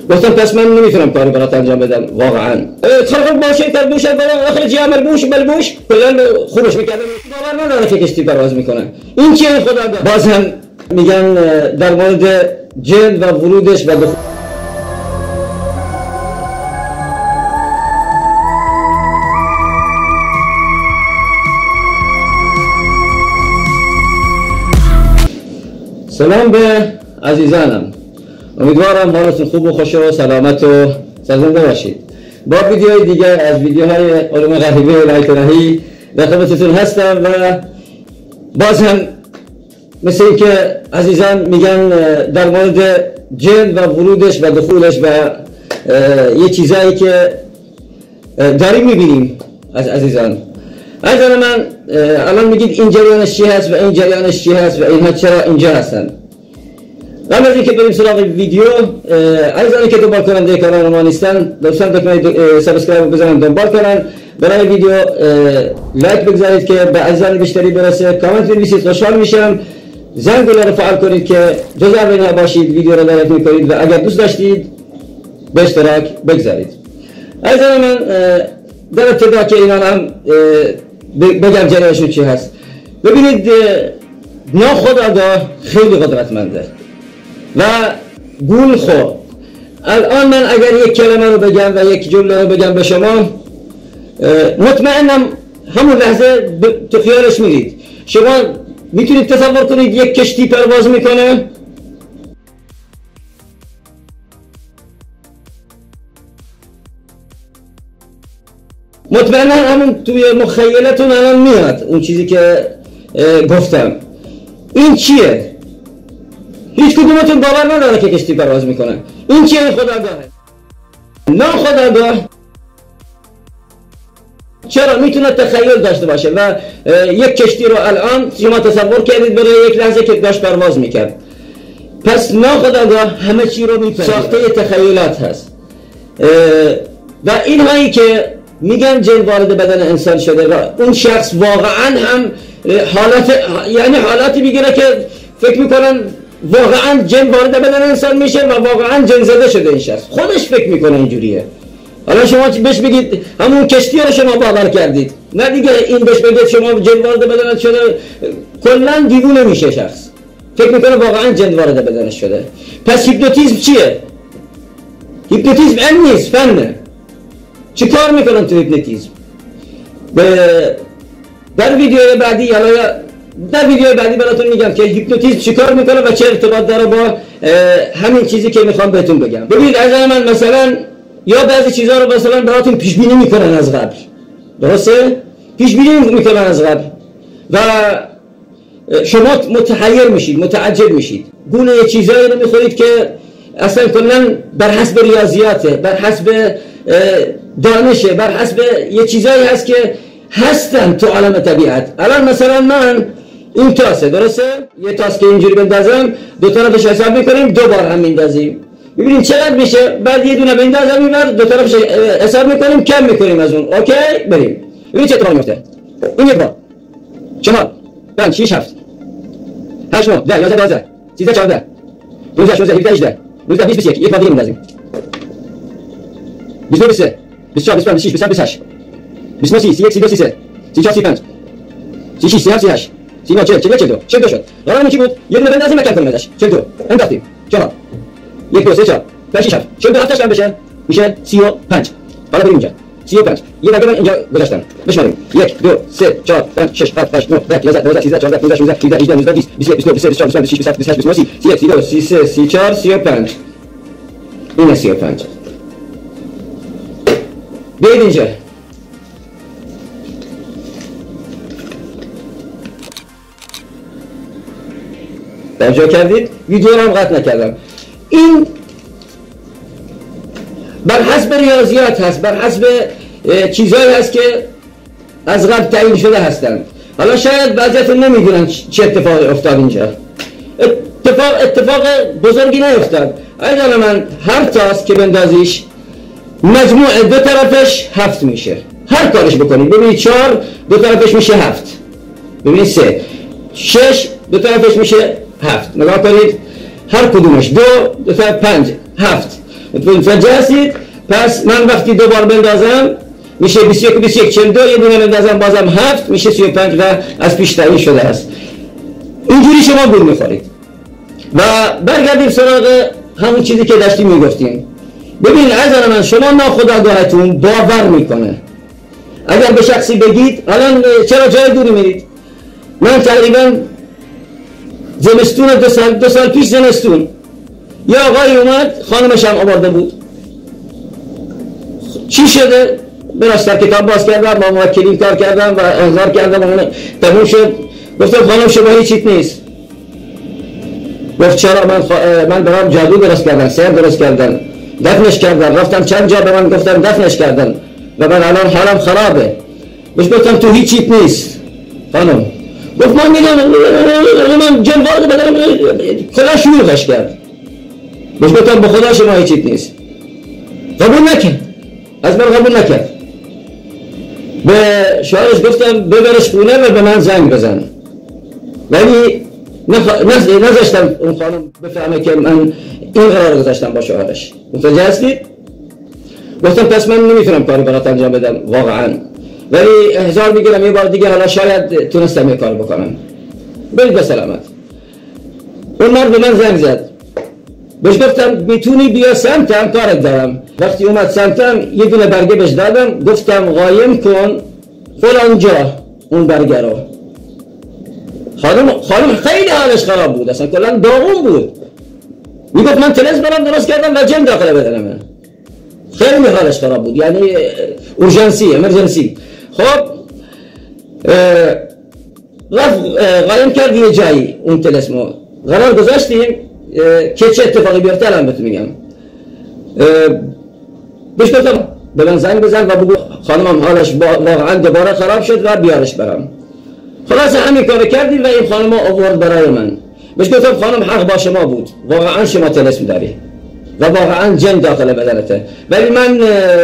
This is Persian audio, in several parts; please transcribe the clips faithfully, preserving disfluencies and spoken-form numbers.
گفتم پس من نمیتونم کاری برات انجام بدم واقعا. اتفاق باشه تر بوشه برای آخر جی عمل بوش بل بوش کلا خوبش میکردم. باور نداره که کشتی پرواز میکنن. این چیه خدا؟ باز هم میگن در مورد جن و ورودش و دخول. سلام به عزیزانم، امیدوارم حالتون خوب و خوش و سلامت و سرزنده باشید. با ویدیوهای دیگر از ویدیوهای علوم غیبی و لایتناهی در خدمتتون هستم و باز هم مثل اینکه عزیزان میگن در مورد جن و ورودش و دخولش و یه چیزایی که داریم میبینیم از عزیزان. عزیزان من الان میگید این جریانش چی هست و این جریانش چی هست و اینها چرا اینجا هستن. قبل از اینکه بریم سراغ ویدیو، عزیزانی که دنبال کننده کانال ما نیستن لطفاً بکنید سابسکرایب بزنید دنبال کنن. برای ویدیو لایک بگذارید که به عزیزان بیشتری برسه. کامنت بنویسید، خوشحال میشم. زنگوله رو فعال کنید که جزء اینها باشید. ویدیو رو لایک میکنید و اگر دوست داشتید به اشتراک بگذارید. عزیزان من در ابتدا که اینا هم بگم جریانشون چی هست. ببینید ناخودآگاه خیلی قدرتمنده و گول خور. الان من اگر یک کلمه رو بگم و یک جمله رو بگم به شما، مطمئنم همون لحظه تو خیالش میرید. شما میتونید تصور کنید یک کشتی پرواز میکنه؟ مطمئنا همون توی مخیلتون الان میاد اون چیزی که گفتم. این چیه؟ هیچ کدومتون باور نداره که کشتی پرواز میکنن. این چیه؟ خودآگاهه. ناخودآگاه چرا میتونه تخیل داشته باشه و یک کشتی رو الان شما تصور کردید برای یک لحظه که داشت پرواز میکرد. پس ناخودآگاه همه چی رو میپذیره. ساخته تخیلات هست و این هایی که میگن جن وارد بدن انسان شده و اون شخص واقعا هم حالت یعنی حالاتی میگیره که فکر میکنن واقعا جن وارد بدن انسان میشه و واقعا جن زده شده این شخص. خودش فکر میکنه اینجوریه. حالا شما بهش بگید همون کشتی رو شما باور کردید، نه دیگه این بهش بگید شما جن وارد بدنت شده، کلا دیوونه میشه شخص. فکر میکنه واقعا جن وارد بدنش شده. پس هیپنوتیزم چیه؟ هیپنوتیزم علم نیست، فنه. چی کار میکنن تو هیپنوتیزم؟ در ویدیو بعدی یا در ویدیو بعدی براتون میگم که هیپنوتیزم چی کار میکنه و چه ارتباط داره با همین چیزی که میخوام بهتون بگم. ببینید از من مثلا یا بعضی چیزها رو مثلا براتون پیش بینی میکنن از قبل. درسته؟ پیش بینی میکنن از قبل و شما متحیر میشید، متعجب میشید. گونه یه چیزایی رو میخورید که اصلا کلا بر حسب ریاضیاته، بر حسب دانشه، بر حسب یه چیزایی هست که هستن تو عالم طبیعت. الان مثلا من این تاسه، درسته؟ یه تاس که اینجوری بندازم دو طرفش حساب میکنیم، دو بار هم میندازیم. ببینیم چقدر میشه. بعد یه دونه بندازم میبر دو طرفش حساب میکنیم، کم میکنیم از اون. اوکی؟ بریم. ببین چه اتفاقی میفته. این یک بار. چهار، پنج، شش، هفت. هشت، نه، ده، یازده، دوازده، سیزده، چهارده. دونزده، شانزده، هفده، هجده. نوزده، بیست، بیست و یک. یک بار دیگه میندازیم. بیست و دو، بیست و سه. بیست و چهار، بیست و پنج، بیست و شش، بیست و هشت. بیست و نه، سی، سی یک، سی دو، سی سه. سی چهار، سی پنج. سی شش، سی هفت، سی هشت. سی نه، چهل، چهل یک، چهل دو. چهل دو شد. حالا چی بود؟ یه دونه بندازیم مکان کنیم ازش. چهل دو. انداختیم. چهار. یک، دو، سه، چهار. پنج، شش، هفت. چهل دو هفتش هم بشه. میشه سی و پنج. حالا بریم اینجا. سی و پنج. یه رقم اینجا گذاشتم. بشماریم. یک، دو، سه، چهار، پنج، شش، هفت، هشت، نه، ده، یازده، دوازده، سیزده، چهارده، پانزده، شانزده، هجده، هجده، نوزده، بیست، بیست و یک، بیست و دو، بیست و سه، بیست و چهار، بیست و پنج، بیست و شش، بیست و هفت، بیست و هشت، بیست و نه، سی، سی یک، سی دو، سی سه، سی چهار، سی و پنج. اینه سی و پنج. بیاید اینجا. توجه کردید؟ ویدیو رو هم قطع نکردم. این بر حسب ریاضیات هست، بر حسب چیزهایی هست که از قبل تعیین شده هستند. حالا شاید بعضیاتون نمیدونن چه اتفاقی افتاد اینجا. اتفاق اتفاق بزرگی نیفتاد. اگر من هر تاس که بندازیش مجموع دو طرفش هفت میشه. هر کارش بکنید. ببینید چهار دو طرفش میشه هفت. ببینید سه. شش دو طرفش میشه هفت. نگاه کنید هر کدومش دو دو طرف پنج هفت. متوجه هستید؟ پس من وقتی دو بار بندازم میشه بیست و یک بیست و یک چهل و دو، یه دونه بندازم بازم هفت میشه سی و پنج و از پیش تعیین شده است. اینجوری شما گول میخورید. و برگردیم سراغ همون چیزی که داشتیم میگفتیم. ببین عزیزان من، شما ناخودآگاهتون باور میکنه. اگر به شخصی بگید الان چرا جای دوری میرید؟ من تقریبا زمستون دو سال دو سال پیش زمستون یه آقایی اومد، خانمش هم آورده بود. چی شده؟ براستر کتاب باز کردم، با موکلین کار کردم و انظار کردم، تموم شد. گفتم خانم شما هیچیت نیست. گفت چرا؟ من, خ... من برام جادو درست کردن، سحر درست کردن، دفنش کردن. رفتم چند جا به من گفتم دفنش کردن و من الان حالم خرابه. بهش گفتم تو هیچیت نیست خانم. گفت من میدونم من جن وارد بدنم، خدا شلوغش کرد. بهش گفتم به خدا شما هیچیت نیست. قبول نکرد، از من قبول نکرد. به شوهرش گفتم ببرش خونه و به من زنگ بزن، ولی نذاشتم اون خانم بفهمه که من این قرار گذاشتم با شوهرش. متوجه هستید؟ گفتم پس من نمیتونم کاری برات انجام بدم واقعا، ولی احضار میگیرم یه بار دیگه، حالا شاید تونستم یه کار بکنم. برید به سلامت. اون مرد به من زنگ زد. بهش گفتم میتونی بیا سمتم، کارت دارم. وقتی اومد سمتم یه دونه برگه بهش دادم، گفتم قایم کن فلان جا اون برگه رو. خانم خانم خیلی حالش خراب بود، اصلا کلا داغون بود. میگفت من تلس برام درست کردم و جن داخل بدنمه. خیلی حالش خراب بود، یعنی اورژانسی، امرجنسی. خب رفت قایم کرد یه جایی اون تلسمو، قرار گذاشتیم که چه اتفاقی بیفته الان بهتون میگم. بهش گفتم به من زنگ بزن و بگو خانمم حالش واقعا دوباره خراب شد و بیارش برام. خلاص همین کارو کردیم و این خانم آورد برای من. بهش گفتم خانم حق با شما بود، واقعا شما تلسم داری و واقعا جن داخل بدنته، ولی من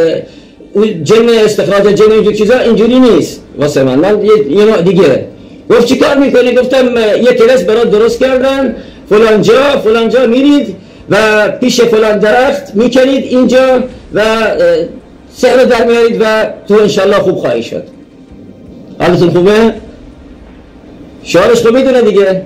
جن استخراج جن اینجور چیزا اینجوری نیست واسه من، من یه نوع دیگه. گفت چی کار میکنی؟ گفتم یه تلس برات درست کردن، فلان جا فلان جا میرید و پیش فلان درخت میکنید اینجا و سحر در میارید و تو انشالله خوب خواهی شد. حالتون خوبه؟ شوهرش تو میدونه دیگه.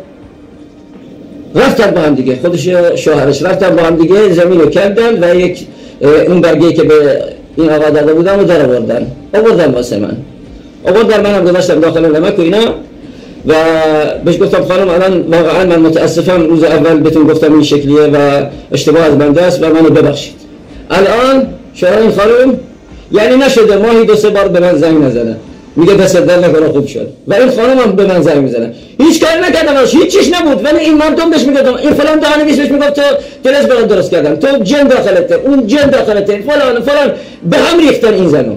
رفتن با هم دیگه، خودش شوهرش رفتن با هم دیگه، زمین رو کردن و یک اون برگه‌ای که به این آقا داده بودن رو در آوردن آوردن واسه من. آوردن منم گذاشتم داخل نمک و اینا و بهش گفتم خانم الان واقعا من متاسفم، روز اول بهتون گفتم این شکلیه و اشتباه از بنده است و منو ببخشید. الان شوهر این خانم یعنی نشده ماهی دو سه بار به من زنگ نزنه، میگه دست در نکنه خوب شد. و این خانم هم به من زنگ میزنه، هیچ کاری نکردم، هیچ چیز نبود، ولی این مردم بهش میگفتم این فلان دهانی بیش بهش میگفت تو تلس برات درست کردم، تو جن داخلته، اون جن داخلته، فلان فلان. به هم ریختن این زنو،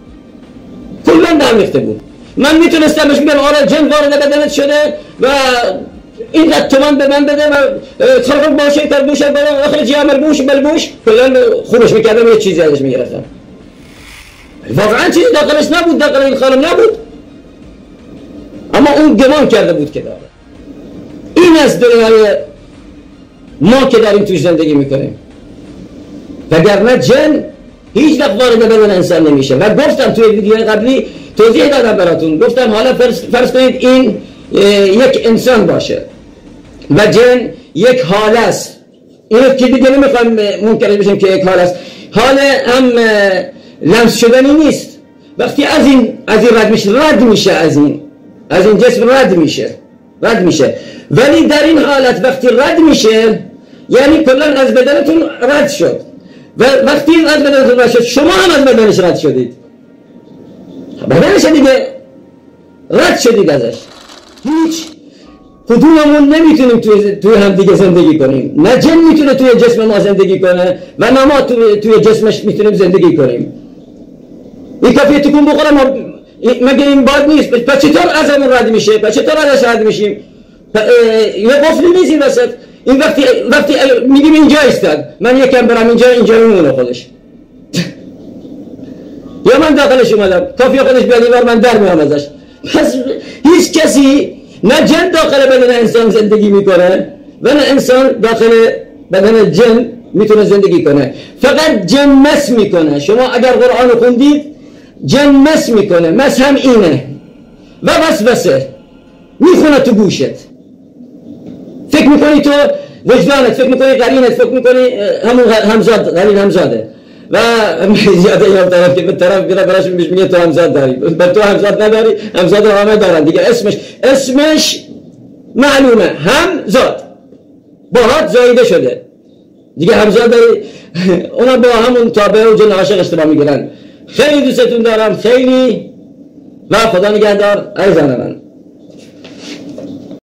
کلا به هم ریخته بود. من میتونستم بهش بگم آره جن وارد بدنت شده و اینقدر تومن به من بده و خراب باشه تربوش برای آخر جامر بوش بلبوش کلا خوبش میکردم، یه چیزی ازش میگرفتم. واقعا چیزی داخلش نبود، داخل این خانم نبود، اما اون گمان کرده بود که داره. این از دنیای ما که داریم توش زندگی میکنیم، وگرنه جن هیچ وقت وارد بدن انسان نمیشه. و گفتم توی ویدیوهای قبلی توضیح دادم براتون، گفتم حالا فرض, فرض کنید این یک انسان باشه و جن یک حال است. اینو که دیگه نمیخوام منکرش بشیم که یک حال است، حال هم لمس شدنی نیست. وقتی از این از این رد میشه، رد میشه از این از این جسم رد میشه رد میشه ولی در این حالت وقتی رد میشه یعنی کلا از بدنتون رد شد و وقتی از بدنتون رد شد شما هم از بدنش رد شدید، بدنش دیگه رد شدید ازش. هیچ کدوممون نمیتونیم توی, توی هم دیگه زندگی کنیم، نه جن میتونه توی جسم ما زندگی کنه و نه ما توی, توی جسمش میتونیم زندگی کنیم. این کافیه تکون بخوره ما مگه این باد نیست؟ پس چطور از همون رد میشه؟ پس چطور ازش رد میشیم؟ یه قفلی نیست این وسط. این وقتی وقتی میگیم اینجا ایستاد، من یکم برم اینجا، اینجا میمونه خودش. یا من داخلش اومدم، کافیه خودش بیاد اینور من در میام ازش. پس هیچ کسی نه جن داخل بدن انسان زندگی میکنه و نه انسان داخل بدن جن میتونه زندگی کنه. فقط جمس میکنه. شما اگر قرآن خوندید جمس میکنه. مس هم اینه و وسوسه میخونه تو گوشت. فکر میکنی تو وجدانت، فکر میکنی قرینت، فکر میکنی همون همزاد قرین همزاده و زیاده یا طرف که به طرف بیره براش میگه تو همزاد داری، به تو همزاد نداری، همزاد همه دارن دیگه. اسمش اسمش معلومه، همزاد باهات زایده شده دیگه. همزاد داری اونا با همون تابع و جن عاشق اشتباه میگیرن. خیلی دوستتون دارم، خیلی، و خدا نگهدار. ای زن من.